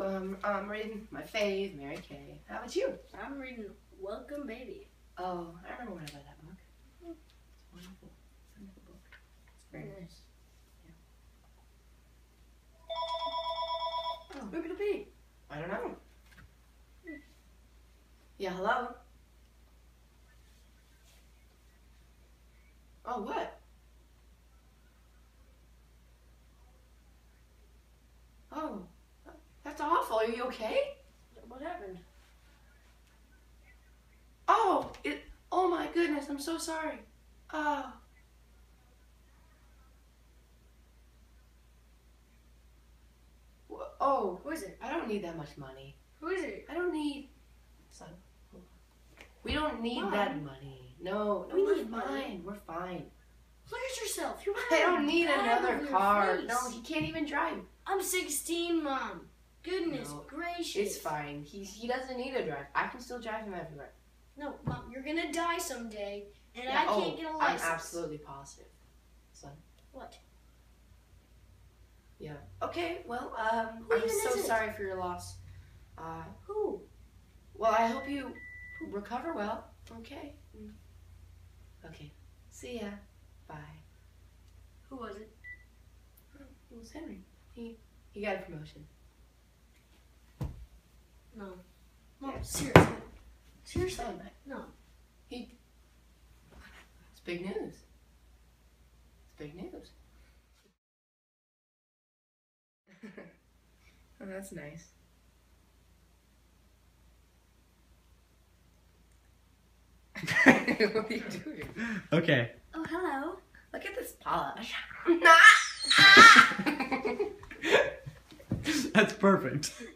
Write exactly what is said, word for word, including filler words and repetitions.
Um, I'm reading my fave, Mary Kay. How about you? I'm reading Welcome Baby. Oh, I remember when I read that book. It's wonderful. It's a wonderful book. It's very nice. Yeah. Oh. Who could it be? I don't know. Yeah, hello? Oh, what? Oh, that's awful. Are you okay? What happened? Oh, it. Oh my goodness, I'm so sorry. Oh. Wh- Oh, Who is it? I don't need that much money. Who is it? I don't need. Son, hold on. We don't need Mom. that money. No, no, We we're need fine. money. We're fine. Look at yourself. You're I don't need bag another over your car. face. No, he can't even drive. I'm sixteen, Mom. Goodness No, gracious. It's fine. He he doesn't need a drive. I can still drive him everywhere. No, Mom, you're gonna die someday, and Yeah, I can't oh, get a I'm license. absolutely positive, son. What? Yeah. Okay. Well, um, Who I'm even so is it? sorry for your loss. Uh, Who? well, I hope you recover well. Okay. Okay. See ya. Bye. Who was it? It was Henry. He he got a promotion. No. Mom, Yeah. seriously. Seriously? Son, No. he. It's big news. It's big news. Oh, that's nice. What are you doing? Okay. Oh, hello. Look at this polish. That's perfect.